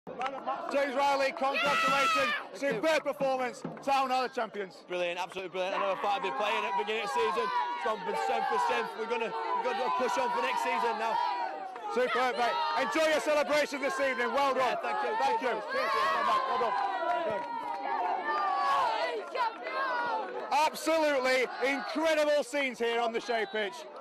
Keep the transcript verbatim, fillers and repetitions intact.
James Riley, congratulations. Superb performance. Town are the champions. Brilliant, absolutely brilliant. I know I thought I'd be playing at the beginning of the season. It's gone from strength to strength. We're going to we've got to push on for next season now. Superb, mate. Enjoy your celebration this evening. Well done. Yeah, thank you. Thank you. Cheers. Well done. Absolutely incredible scenes here on the Shea pitch.